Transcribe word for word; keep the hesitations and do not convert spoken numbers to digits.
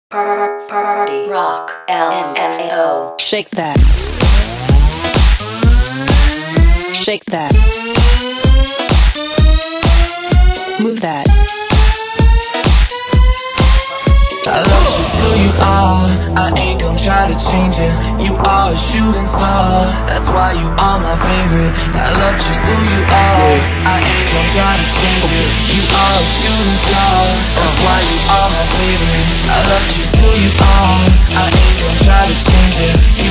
Party rock, L M F A O. Shake that. Shake that. Move that. I love just who you are, I ain't gon' try to change it. You are a shooting star, that's why you are my favorite. I love just who you are, I ain't gon' try to change it. You are a shooting star, that's why you are my favorite. I love just who you are, I ain't gon' try to change it. You